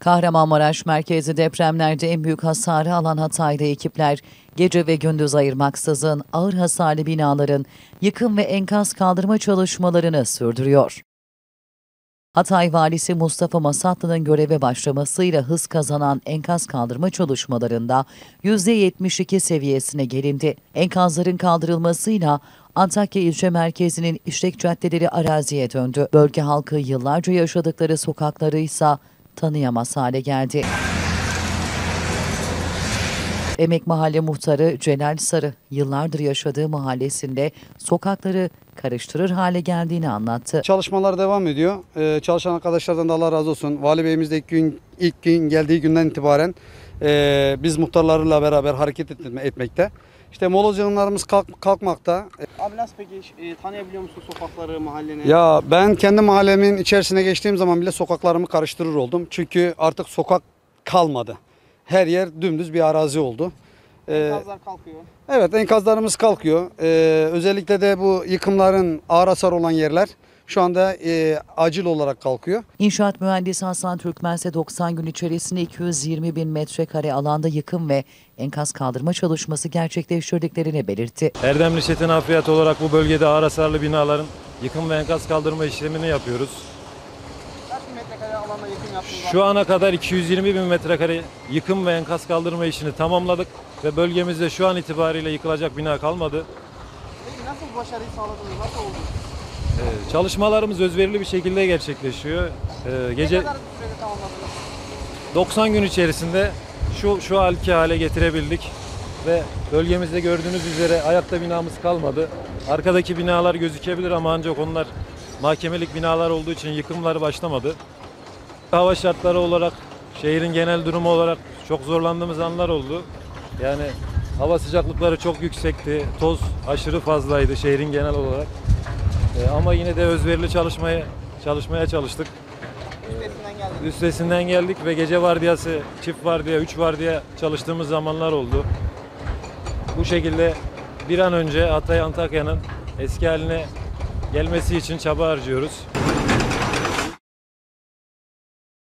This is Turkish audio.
Kahramanmaraş merkezi depremlerde en büyük hasarı alan Hatay'da ekipler gece ve gündüz ayırmaksızın ağır hasarlı binaların yıkım ve enkaz kaldırma çalışmalarını sürdürüyor. Hatay Valisi Mustafa Masatlı'nın göreve başlamasıyla hız kazanan enkaz kaldırma çalışmalarında %72 seviyesine gelindi. Enkazların kaldırılmasıyla Antakya ilçe merkezinin işlek caddeleri araziye döndü. Bölge halkı yıllarca yaşadıkları sokakları ise tanıyamaz hale geldi. Emek Mahalle Muhtarı Celal Sarı, yıllardır yaşadığı mahallesinde sokakları karıştırır hale geldiğini anlattı. Çalışmalar devam ediyor. Çalışan arkadaşlardan da Allah razı olsun. Vali Bey'imiz de ilk gün geldiği günden itibaren biz muhtarlarıyla beraber hareket etmekte. İşte moloz yığınlarımız kalkmakta. Abi nasıl peki tanıyabiliyor musun sokakları, mahalleni? Ya ben kendi mahallemin içerisine geçtiğim zaman bile sokaklarımı karıştırır oldum. Çünkü artık sokak kalmadı. Her yer dümdüz bir arazi oldu. Enkazlar kalkıyor. Evet, enkazlarımız kalkıyor. Özellikle de bu yıkımların ağır hasar olan yerler şu anda acil olarak kalkıyor. İnşaat mühendisi Hasan Türkmen ise 90 gün içerisinde 220 bin metrekare alanda yıkım ve enkaz kaldırma çalışması gerçekleştirdiklerini belirtti. Erdemli Çetin Hafriyat olarak bu bölgede ağır hasarlı binaların yıkım ve enkaz kaldırma işlemini yapıyoruz. Kaç bin metrekare alanda yıkım yaptınız? Şu ana kadar 220 bin metrekare yıkım ve enkaz kaldırma işini tamamladık ve bölgemizde şu an itibariyle yıkılacak bina kalmadı. Peki nasıl başarıyı sağladınız? Nasıl oldu? Çalışmalarımız özverili bir şekilde gerçekleşiyor. Ne kadar sürede tamamladınız? 90 gün içerisinde şu hale getirebildik ve bölgemizde gördüğünüz üzere ayakta binamız kalmadı. Arkadaki binalar gözükebilir ama ancak onlar mahkemelik binalar olduğu için yıkımları başlamadı. Hava şartları olarak, şehrin genel durumu olarak çok zorlandığımız anlar oldu. Yani hava sıcaklıkları çok yüksekti, toz aşırı fazlaydı şehrin genel olarak. Ama yine de özverili çalışmaya çalıştık. Üstesinden geldik ve gece vardiyası, çift vardiya, 3 vardiya çalıştığımız zamanlar oldu. Bu şekilde bir an önce Hatay Antakya'nın eski haline gelmesi için çaba harcıyoruz.